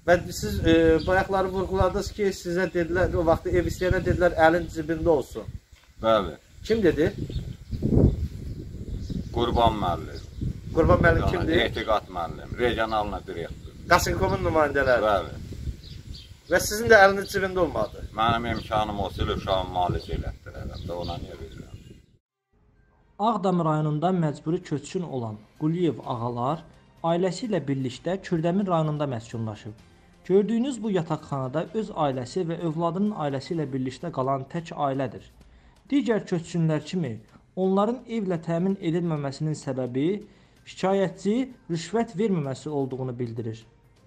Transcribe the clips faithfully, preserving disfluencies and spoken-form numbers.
Və siz e, bayaqları vurguladınız ki, sizə dedilər, o vaxtı ev istəyənə dedilər, əlin cibində olsun. Bəli. Kim dedi? Qurban müəllim. Qurban müəllim kimdir? Etiqad müəllim, regionalna direktor. Qaçınkomun nümayəndələri. Bəli. Və sizin də əliniz cibində olmadı. Mənim imkanım olsa ilə uşağımı müalicə elətdirərəm də, ona niyə verirəm? Ağdam rayonunda məcburi köçkün olan Quliyev ağalar ailəsi ilə birlikdə Kürdəmir rayonunda məskunlaşıb. Gördüyünüz bu yataqxanada öz ailəsi və övladının ailəsi ilə birlikdə qalan tək ailədir. Digər köçkünlər kimi onların evlə təmin edilməməsinin səbəbi şikayətçi rüşvət verməməsi olduğunu bildirir.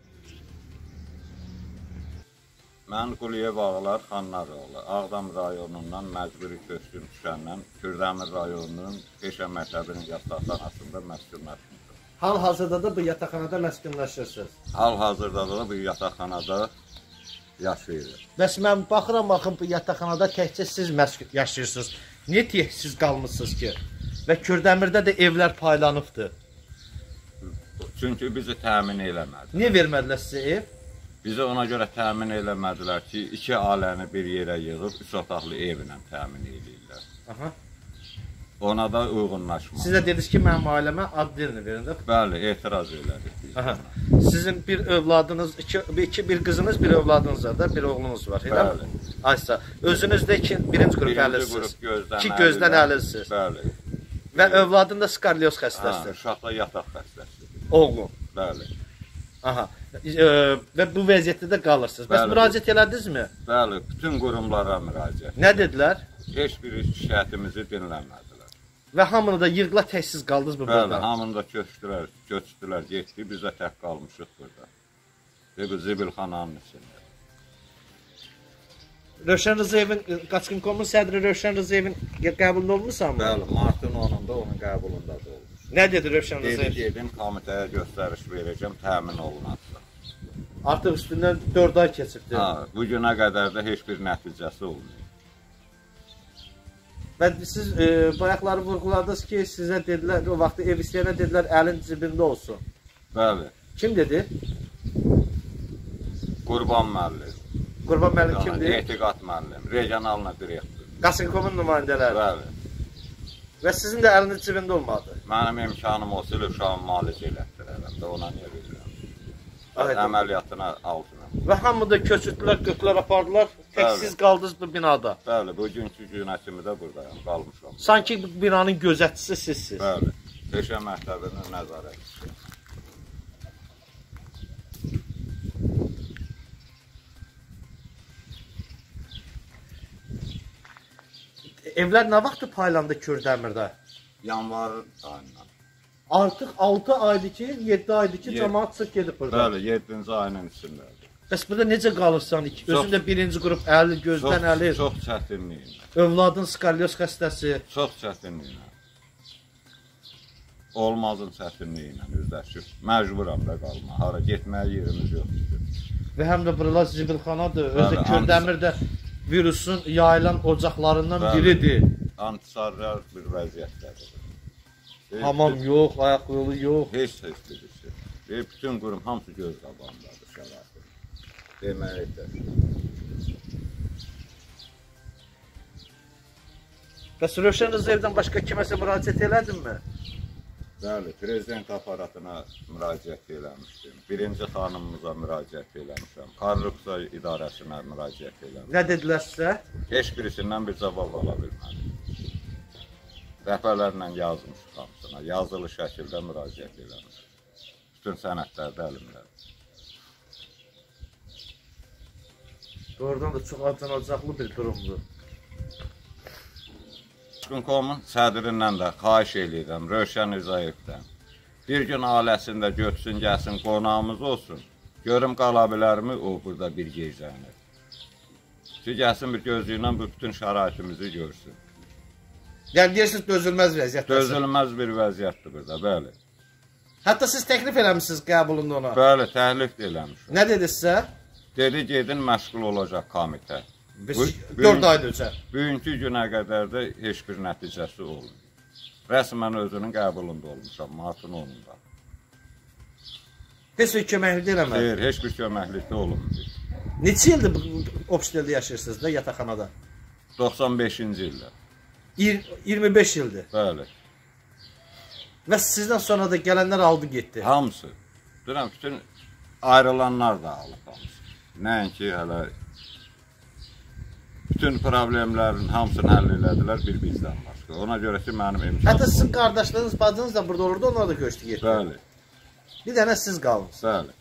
Mən Quliyev ağalar Xanlaroğlu, Ağdam rayonundan məcburi köçkün düşəndən Kürdəmir rayonunun peşə məktəbinin yataqxanasında məskunlaşmışdır. Hal-hazırda da bu yataqxanada məskunlaşırsınız. Hal-hazırda da bu yataqxanada yaşayırıq. Bəs mən baxıram, baxın bu yataqxanada təkcə siz yaşayırsınız. Niyə tək siz qalmışsınız ki? Və Kürdəmirdə də evlər paylanıbdır. Çünki bizi təmin eləmədilər. Niyə vermədilər sizə ev? Bizi ona görə təmin eləmədilər ki, iki ailəni bir yerə yığıb, üç otaqlı evlə təmin edirlər. Aha. Ona da uyğunlaşmadı. Siz də dediniz ki, mənim ailəmə ad dilini verin də. Bəli, etiraz elədik. Aha. Sizin bir övladınız, iki, iki, bir qızınız, bir övladınız var da, bir oğlunuz var. Bəli. Aysa, özünüz də iki, birinci qrup əlilsiniz. İki gözdən əlilsiniz. Bəli. Və övladın da skarlyoz xəstəsidir. Uşaqla yataq xəstəsidir. Oğlum. Bəli. Aha. E, və bu vəziyyətdə də qalırsınız. Bəs müraciət elədinizmi? Bəli, bütün qurumlara müraciət. Nə dedilər? Heç bir şikayətimizi dinləmədilər. Və hamını da yığıla təksiz qaldınız mı burada? Bəli, hamını da köçdülər, köçdülər, getdi, biz də tək qalmışıq burada. Və bu zibilxananın içində. Rövşən Rızayevin, Qaçınkomun sədri Rövşən Rızayevin qəbulunda olmuşsan mı? Bəli, martın onunda onun qəbulunda da olmuş. Nə dedi Rövşən Rızayev? Dedi, gedin, komitəyə göstəriş verəcəm, təmin olunacaq. Artıq üstündən dörd ay keçibdir. Ha, bu günə qədər də heç bir nəticəsi olmuyor. Və siz e, bayaqları vurguladınız ki, sizə dedilər, o vaxtı ev istəyənə dedilər, əlin cibində olsun. Bəli. Kim dedi? Qurban müəllim. Qurban müəllim kimdir? Etiqad müəllim, regionalna direktor. Qaçınkomun nümayəndələri. Bəli. Və sizin də əliniz cibində olmadı. Mənim imkanım olsa ilə uşağımı müalicə elətdirərəm də, ona niyə verirəm? Əməliyyatına altına. Və hamı da köçürdülər, götürlər, apardılar, təksiz qaldınız bu binada. Bəli, bugünkü günə kimi də buradayım, qalmışam. Sanki bu binanın gözətçisi sizsiniz. Bəli, peşə məktəbinin nəzarətçisi. Evlər nə vaxtı paylandı Kürdəmirdə? Yanvar ayından. Artıq altı aydır ki, yeddi aydır ki, cəmaat çıx gedib burada. Bəli, yeddinci ayının içindədir. Bəs burada necə qalırsan? Özün də birinci qrup əli, gözdən əli. Çox çətinliklə. Övladın skarlyoz xəstəsi. Çox çətinliklə. Olmazın çətinliklə üzləşib. Məcburam da qalma. Hara getməyə yerimiz yoxdur. Və həm də buralar zibilxanadır. Özü Kürdəmirdə virusun yayılan ocaqlarından biridir. Antisarrar bir vəziyyətdədir. Hamam yox, ayaq yolu yox. Heç heç birisi. Və bütün qurum hamısı göz qabağındadır şərait. Deməkdir. Bəs Rövşən Rızayevdən başqa kiməsə müraciət elədinmi? Bəli, prezident aparatına müraciət eləmişdim. Birinci xanımımıza müraciət eləmişəm. Korrupsiya idarəsinə müraciət eləmişəm. Nə dedilər sizə? Heç birisindən bir cavab ala bilmədim. Dəfələrlə yazmışıq hamısına, yazılı şəkildə müraciət eləmişik. Bütün sənədlər də əlimdə. Doğrudan da çox acınacaqlı bir durumdur. Qaçınkomun sədrindən də xahiş edirəm, Rövşən Rızayevdən. Bir gün ailəsində götürsün, gəlsin, qonağımız olsun. Görüm qala bilərmi o burada bir gecəni. Ki, gəlsin bir gözlüylə bütün şəraitimizi görsün. Yəni deyirsiniz dözülməz vəziyyətdir. Dözülməz bir vəziyyətdir burada, bəli. Hətta siz təklif eləmişsiniz qəbulunda ona. Bəli, təklif eləmişəm. Nə dedi sizə? Dedi, gedin məşğul olacaq komitə. dörd aydır öncə. Bugünkü günə qədər də heç bir nəticəsi olmuyor. Rəsmən özünün qəbulunda olmuşam, martın onunda. Heç bir köməklik eləmədi. Xeyr, heç bir köməklikdə olunmuyor. Neçə ildir bu hosteldə yaşayırsınız da, yataqxanada? doxsan beşinci ildə. iyirmi beş ildir. Bəli. Və sizdən sonra da gələnlər aldı getdi. Hamısı. Deyirəm, bütün ayrılanlar da alıb hamısı. Nəinki hələ bütün problemlərin hamısını həll elədilər bir bizdən başqa. Ona görə ki, mənim imkanım. Hətta sizin qardaşlarınız, bacınız da burada olurdu, onlar da köçdü getdi. Bəli. Bir dənə siz qaldınız. Bəli.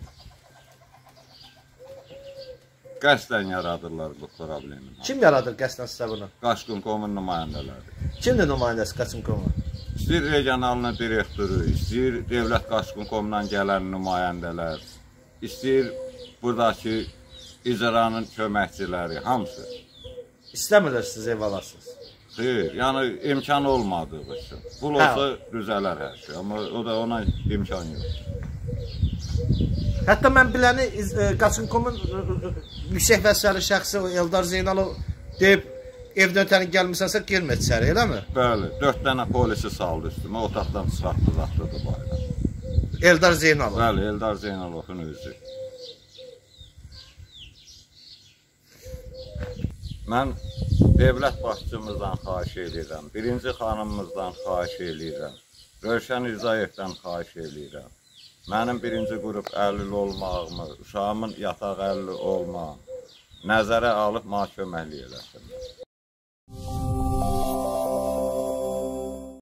Qəsdən yaradırlar bu problemi. Kim yaradır qəsdən sizə bunu? Qaçqınkomun nümayəndələri. Kimdir nümayəndəsi Qaçınkomun? İstəyir regionalının direktoru, istəyir Dövlət Qaçqınkomundan gələn nümayəndələr, istəyir buradakı icranın köməkçiləri, hamısı. İstəmirlər siz ev alasınız. Xeyr, yəni imkan olmadığı üçün. Pul olsa düzələr hər şey, amma o da ona imkan yox. Hətta mən biləni Qaçınkomun yüksək vəzifəli şəxsi Eldar Zeynalov deyib evdən ötəni gəlmisənsə girmə içəri, eləmi? Bəli, dörd dənə polisi saldı üstümə, otaqdan çıxartdı, zaxtırdı bayra. Eldar Zeynalov. Bəli, Eldar Zeynalovun özü. Mən dövlət başçımızdan xahiş edirəm, birinci xanımımızdan xahiş edirəm, Rövşən Rızayevdən xahiş edirəm. Mənim birinci qrup əlil olmağımı, uşağımın yataq əlil olmağını nəzərə alıb mənə köməklik eləsinlər.